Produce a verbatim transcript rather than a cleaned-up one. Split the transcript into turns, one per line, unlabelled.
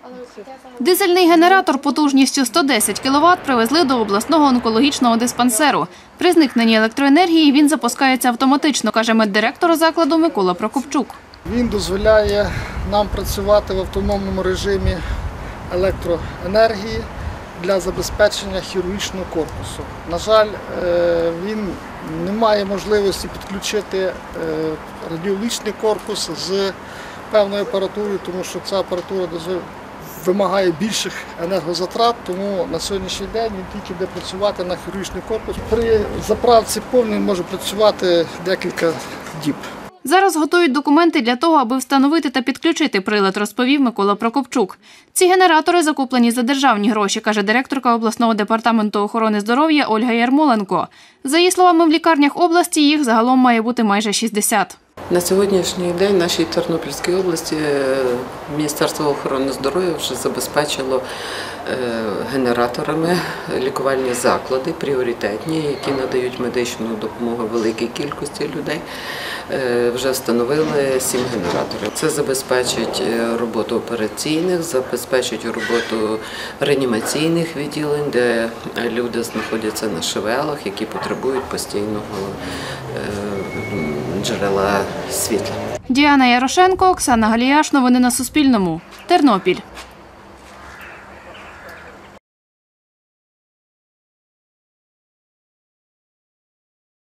Дизельний генератор потужністю сто десять кіловат привезли до обласного онкологічного диспансеру. При зникненні електроенергії він запускається автоматично, каже меддиректор закладу Микола Прокопчук.
Він дозволяє нам працювати в автономному режимі електроенергії для забезпечення хірургічного корпусу. На жаль, він не має можливості підключити радіологічний корпус з певною апаратурою, тому що ця апаратура вимагає більших енергозатрат, тому на сьогоднішній день він тільки буде працювати на хірургічний корпус. При заправці повний може працювати декілька діб.
Зараз готують документи для того, аби встановити та підключити прилад, розповів Микола Прокопчук. Ці генератори закуплені за державні гроші, каже директорка обласного департаменту охорони здоров'я Ольга Ярмоленко. За її словами, в лікарнях області їх загалом має бути майже шістдесят.
На сьогоднішній день в нашій Тернопільській області Міністерство охорони здоров'я вже забезпечило генераторами лікувальні заклади, пріоритетні, які надають медичну допомогу великій кількості людей. Вже встановили сім генераторів. Це забезпечить роботу операційних, забезпечить роботу реанімаційних відділень, де люди знаходяться на ШВЛах, які потребують постійного джерела світла.
Діана Ярошенко, Оксана Галіяш. Новини на Суспільному. Тернопіль.